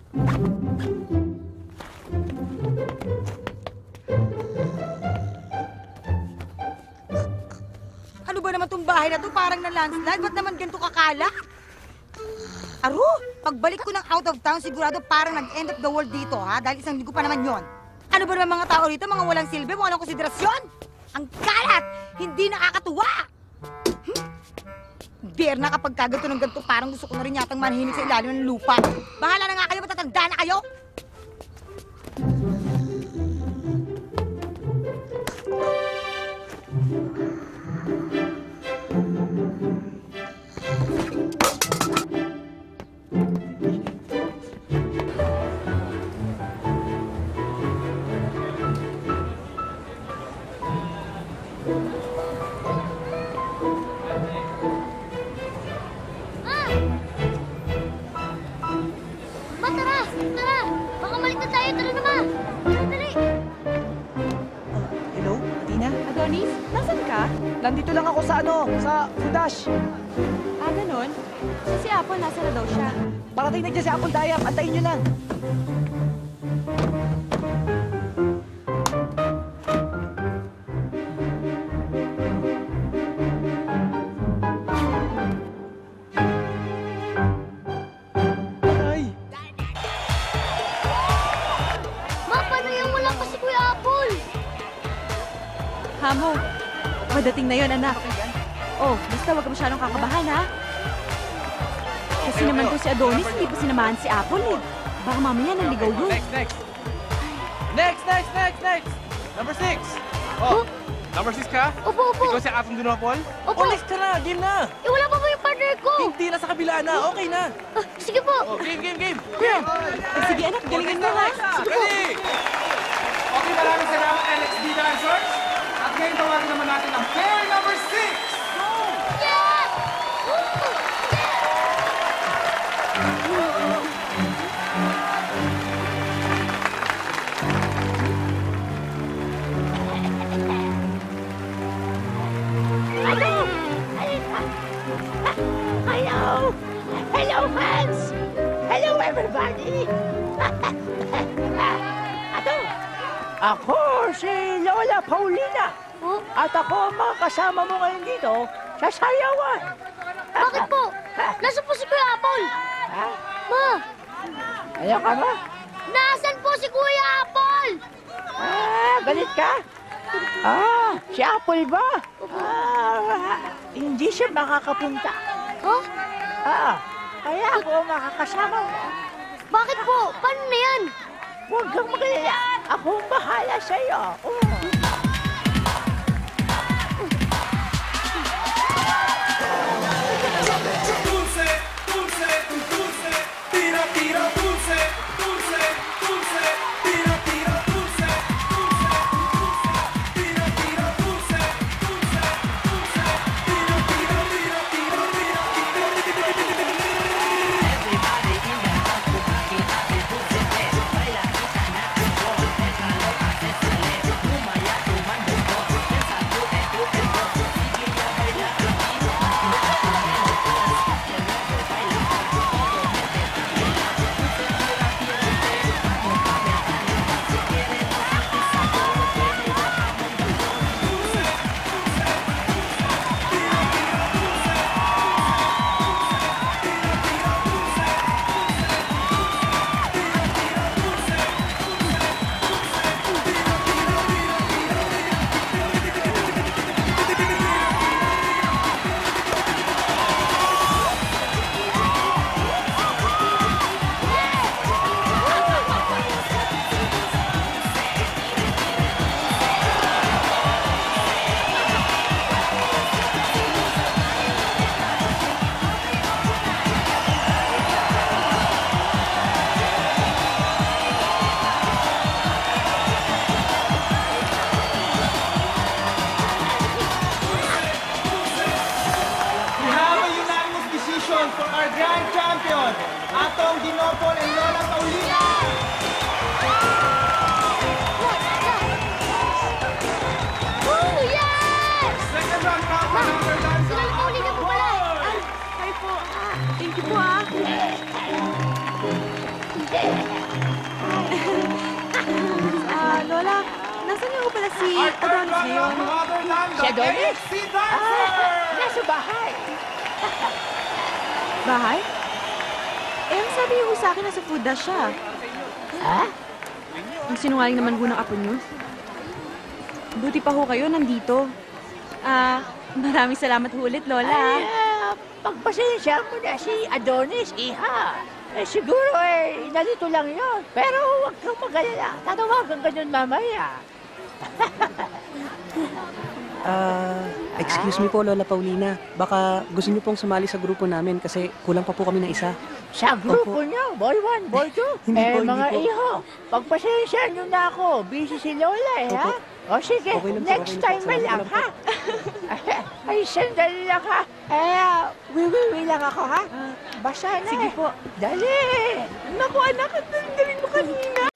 Ano ba naman tong bahay na to? Parang na-landslide. Ba't naman ganito kakala? Aro, pagbalik ko ng out of town, sigurado parang nag-end of the world dito, ha? Dahil isang linggo pa naman yon. Ano ba naman mga tao rito? Mga walang silbi, walang konsiderasyon? Ang kalat! Hindi nakakatuwa! Bear na kapag kaganto ng ganito, parang gusto ko na rin yatang manhinig sa ilalim ng lupa. Bahala na nga kayo, matatanda na kayo! Nandito lang ako sa Fudash. Ah, ganun? Si Apple, nasa na daw siya? Parating na dyan si Apple Dayap. Antayin nyo lang. Ay! Ma, paano yung wala pa si Kuya Apple? Hamo, madating na yon, anak. Oh, basta huwag ka masyadong kakabahan, ha? Kasi naman to si Adonis, hindi pa sinamahan si Apple, eh. Baka mamaya naligaw yun. Next! Number 6! Oh, number 6 ka? Opo. Ikaw si Atong Dunopol? Opo. Oh, next ka na! Game na! Eh, wala pa ba yung partner ko? Hindi, nasa kabila na. Okay na. Sige po. Oh, game! Eh, sige, anak, galingan mo, ha? Ready! Okay, maraming salamat, NXT Dancers. At ngayon tawagin naman natin ang pair number 6! Yeah! Hello, fans! Hello, everybody! Ako si Lola Paulina. At ako ang mga kasama mo ngayon dito sa sayawan. Bakit po? Nasaan po si Kuya Apple? Ha? Ma, Ayaw ka ba? nasaan po si Kuya Apple? Galit ka? Si Apple ba? Hindi siya makakapunta. Huh? Kaya ako makakasama mo. Bakit po? Paano na yan? Huwag kang magalala. Ako ang bahala sa'yo. Atong Dinopol and Lola Paulina! Yes! Second round count for number dance. Si Lola Paulina po pala. Ay, sorry po. Thank you po, ha? Lola, nasan yung pala si Our third Adonis runner ngayon? no other than the Si Adonis? NXT Dancer! Nasa bahay. Bahay? Eh, ang sabi niyo ho sa akin, nasa food dash siya. Ha? Ang sinungaling naman ho ng apo niyo. Buti pa ho kayo, nandito. Maraming salamat ho ulit, Lola. Ay, pagpasensya mo na si Adonis, iha. Siguro inalito lang yon. Pero huwag kang mag-alala. Tatawagan ka nun mamaya. Excuse me po, Lola Paulina. Baka gusto niyo pong sumali sa grupo namin kasi kulang pa po kami ng isa. Sa grupo niyo, boy 1, boy 2. Hindi po, hindi Mga po. iho, pagpasensya nyo na ako. Busy si Lola, ha? Opo. O sige, Okay lang po, next okay lang po. time na Salamat lang, lang po. ha? Ay, sandali lang, ha? Wiwi lang ako, ha? Basta na. Sige po. Dali! Naku, anak, ang galing mo kanina.